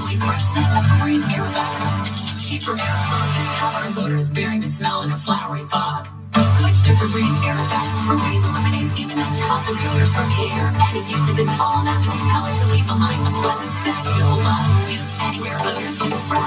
naturally fresh scent of Febreze air effects. Cheaper aerosols can have our odors bearing the smell in a flowery fog. Switch to Febreze air effects. Febreze eliminates even the toughest odors from the air, and it uses an all-natural pellet to leave behind a pleasant scent you'll love. Use anywhere odors can spread.